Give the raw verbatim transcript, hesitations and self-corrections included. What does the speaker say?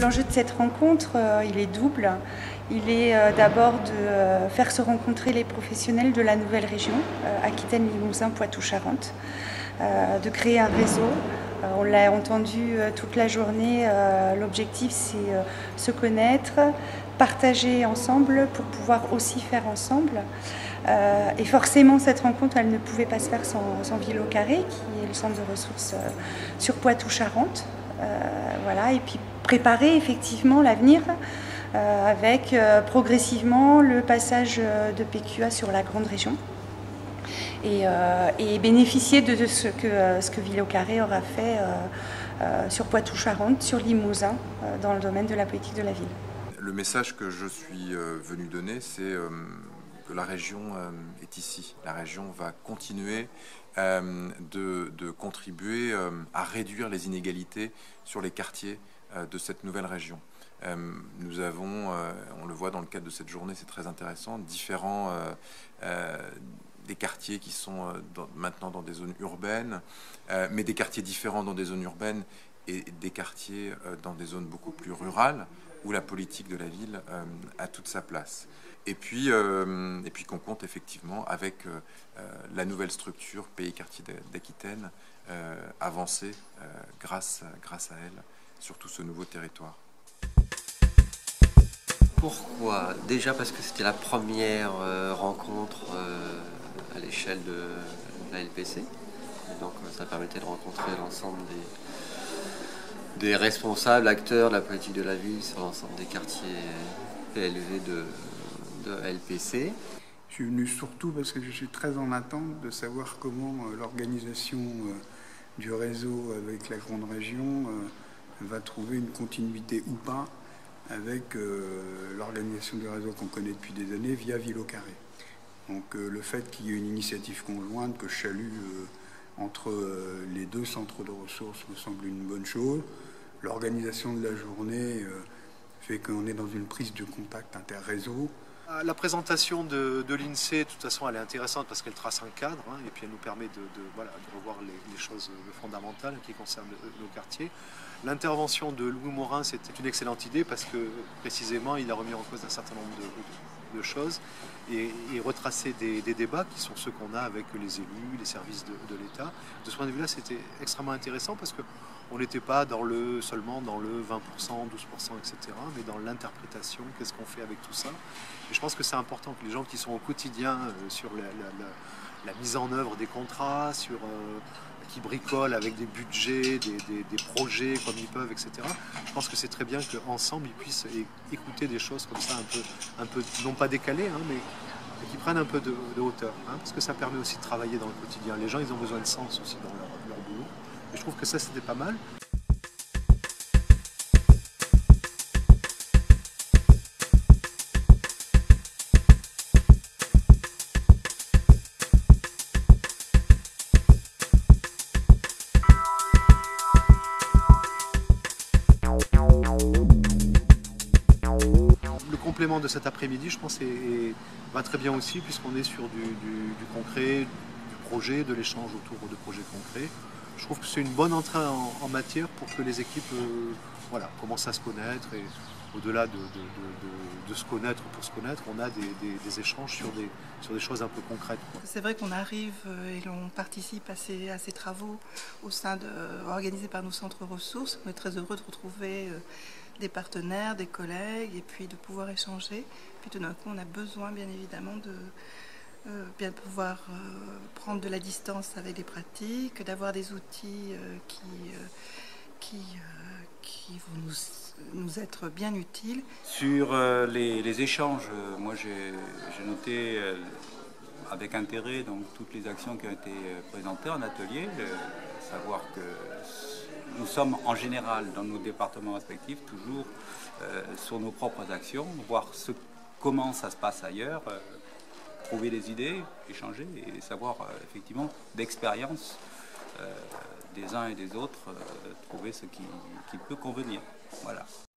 L'enjeu de cette rencontre, euh, il est double. Il est euh, d'abord de euh, faire se rencontrer les professionnels de la nouvelle région, euh, Aquitaine, Limousin, Poitou-Charentes, euh, de créer un réseau. Euh, on l'a entendu euh, toute la journée, euh, l'objectif c'est euh, se connaître, partager ensemble pour pouvoir aussi faire ensemble. Euh, et forcément, cette rencontre, elle ne pouvait pas se faire sans, sans Ville au Carré, qui est le centre de ressources euh, sur Poitou-Charentes. Euh, voilà, et puis préparer effectivement l'avenir euh, avec euh, progressivement le passage de P Q A sur la grande région et, euh, et bénéficier de, de ce que, euh, ce que Ville au Carré aura fait euh, euh, sur Poitou-Charentes, sur Limousin, euh, dans le domaine de la politique de la ville. Le message que je suis euh, venu donner, c'est euh, que la région euh, est ici. La région va continuer euh, de, de contribuer euh, à réduire les inégalités sur les quartiers euh, de cette nouvelle région. Euh, nous avons, euh, on le voit dans le cadre de cette journée, c'est très intéressant, différents euh, euh, des quartiers qui sont euh, dans, maintenant dans des zones urbaines, euh, mais des quartiers différents dans des zones urbaines et des quartiers euh, dans des zones beaucoup plus rurales, où la politique de la ville euh, a toute sa place. Et puis, euh, et puis qu'on compte effectivement avec euh, la nouvelle structure Pays Quartier d'Aquitaine euh, avancer euh, grâce, grâce à elle sur tout ce nouveau territoire. Pourquoi? Déjà parce que c'était la première euh, rencontre euh, à l'échelle de la L P C. Et donc ça permettait de rencontrer l'ensemble des, des responsables, acteurs de la politique de la ville sur l'ensemble des quartiers P L V de, de L P C. Je suis venu surtout parce que je suis très en attente de savoir comment euh, l'organisation euh, du réseau avec la grande région euh, va trouver une continuité ou pas avec euh, l'organisation du réseau qu'on connaît depuis des années via Ville au Carré. Donc euh, le fait qu'il y ait une initiative conjointe que je salue euh, entre euh, les deux centres de ressources me semble une bonne chose. L'organisation de la journée euh, fait qu'on est dans une prise de contact interréseau. La présentation de, de l'INSEE, de toute façon, elle est intéressante parce qu'elle trace un cadre hein, et puis elle nous permet de, de, voilà, de revoir les, les choses fondamentales qui concernent nos quartiers. L'intervention de Louis Morin, c'était une excellente idée parce que précisément, il a remis en cause un certain nombre de, de, de choses et, et retracé des, des débats qui sont ceux qu'on a avec les élus, les services de, de l'État. De ce point de vue-là, c'était extrêmement intéressant parce que on n'était pas dans le, seulement dans le vingt pour cent, douze pour cent, et cetera, mais dans l'interprétation, qu'est-ce qu'on fait avec tout ça. Et je pense que c'est important que les gens qui sont au quotidien euh, sur la, la, la, la mise en œuvre des contrats, sur, euh, qui bricolent avec des budgets, des, des, des projets comme ils peuvent, et cetera. Je pense que c'est très bien qu'ensemble ils puissent écouter des choses comme ça, un peu, un peu non pas décalées, hein, mais qui prennent un peu de, de hauteur, hein, parce que ça permet aussi de travailler dans le quotidien. Les gens, ils ont besoin de sens aussi dans leur, leur boulot. Et je trouve que ça, c'était pas mal. Le complément de cet après-midi, je pense, est, est, va très bien aussi, puisqu'on est sur du, du, du concret, du projet, de l'échange autour de projets concrets. Je trouve que c'est une bonne entrée en, en matière pour que les équipes euh, voilà, commencent à se connaître et au-delà de, de, de, de, de se connaître pour se connaître, on a des, des, des échanges sur des, sur des choses un peu concrètes. C'est vrai qu'on arrive et l'on participe à ces, à ces travaux au sein de, organisés par nos centres ressources. On est très heureux de retrouver euh, des partenaires, des collègues et puis de pouvoir échanger. Puis tout d'un coup, on a besoin bien évidemment de Euh, bien pouvoir euh, prendre de la distance avec les pratiques, d'avoir des outils euh, qui, euh, qui, euh, qui vont nous, nous être bien utiles. Sur euh, les, les échanges, euh, moi j'ai noté euh, avec intérêt donc, toutes les actions qui ont été présentées en atelier, euh, savoir que nous sommes en général dans nos départements respectifs toujours euh, sur nos propres actions, voir ce, comment ça se passe ailleurs. Euh, trouver des idées, échanger et savoir euh, effectivement d'expérience euh, des uns et des autres, euh, trouver ce qui, qui peut convenir. Voilà.